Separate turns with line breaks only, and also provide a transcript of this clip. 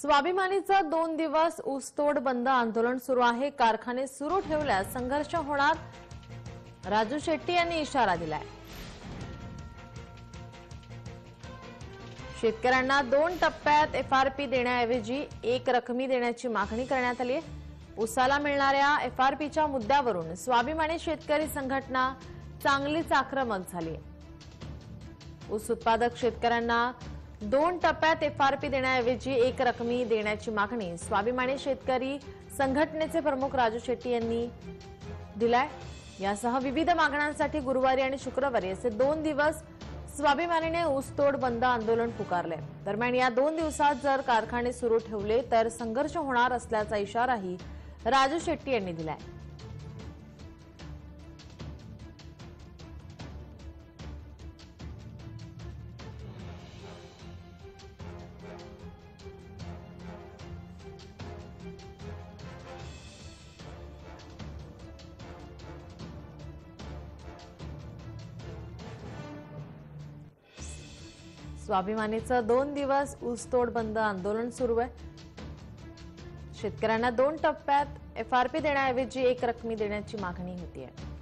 स्वाभिमानीचं 2 दिवस ऊसतोड बंद आंदोलन सुरू आहे। कारखाने सुरू ठेवल्यास संघर्ष होणार, राजू शेट्टी यांनी इशारा दिलाय। शेतकऱ्यांना 2 टप्प्यात एफआरपी देण्याऐवजी एक रकमी देण्याची मागणी करण्यात आली आहे। ऊसाला मिळणाऱ्या एफआरपीच्या मुद्द्यावरून स्वाभिमानी शेतकरी संघटना चांगलीच आक्रमक झाली आहे। ऊस उत्पादक शेतकऱ्यांना 2 टप्प्यात एफआरपी देण्याऐवजी एक रकमी देण्याची मागणी स्वाभिमानी शेतकरी संघटनेचे प्रमुख राजू शेट्टी यांनी दिलाय। यासह विविध मागण्यांसाठी गुरुवारी आणि शुक्रवारी असे 2 दिवस स्वाभिमानीने ऊसतोड बंद आंदोलन पुकारले। दरम्यान या 2 दिवसात जर कारखाने सुरू ठेवले तर संघर्ष होणार असल्याचा इशाराही राजू शेट्टी यांनी दिलाय। स्वाभिमानीचं 2 दिवस ऊसतोड बंद आंदोलन सुरू आहे। शेतकऱ्यांना 2 टप्प्यात एफआरपी देण्याऐवजी एक रकमी देण्याची मागणी होती आहे।